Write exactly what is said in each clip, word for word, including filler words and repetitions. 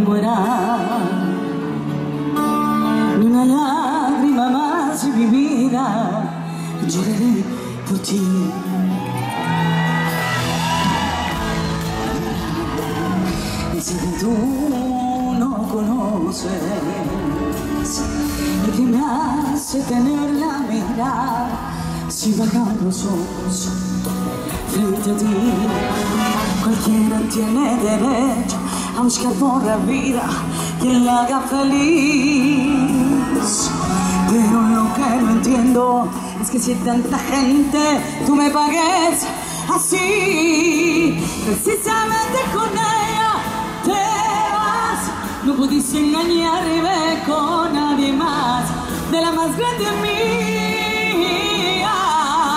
muera, ni una lágrima más en mi vida, lloraré por ti. Y si tú no conoces el que me hace tener la mirada, si bajan los ojos frente a ti, cualquiera tiene derecho a buscar por la vida quien la haga feliz. Pero lo que no entiendo es que si tanta gente tú me pagues así, precisamente con ella te vas. No pudiste engañarme con nadie más, de la más grande mía.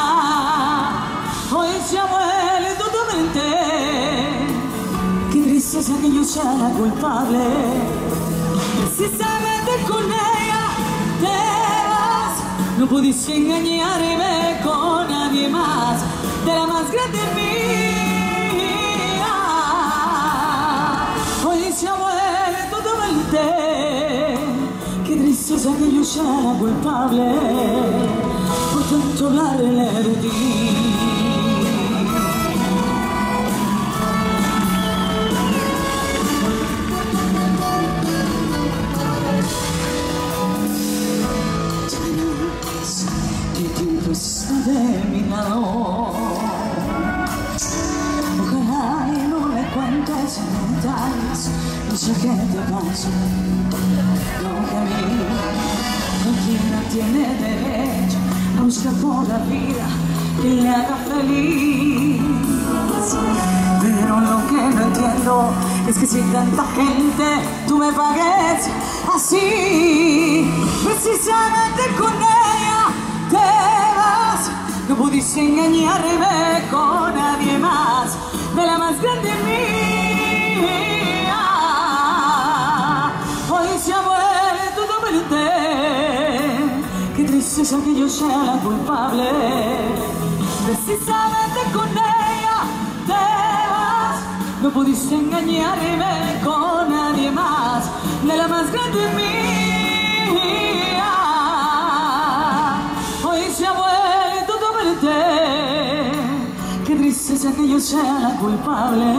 Hoy se muere tu mente. Qué tristeza que yo sea la culpable. Precisamente con ella te vas. No pudiste engañarme con nadie más, de la más grande mía. Hoy se muere tu mente. Qué tristeza que yo sea la culpable por tanto hablarle de ti. De mi lado, ojalá y no me cuentes en detalles, no sé qué te pasa, lo que a mí cualquiera tiene derecho a buscar por la vida que le haga feliz. Pero lo que no entiendo es que si tanta gente tú me pagues así, precisamente con ella te vas. No pudiste engañarme con nadie más, de la más grande mía. Hoy se ha muerto tu mente. Qué tristeza que yo sea la culpable. Precisamente con ella te vas. No pudiste engañarme con nadie más, de la más grande mía. Hoy se ha muerto. Qué tristeza que yo sea la culpable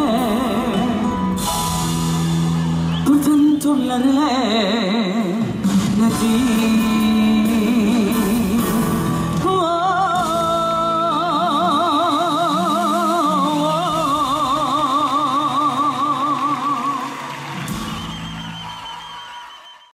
por tanto hablarle de ti.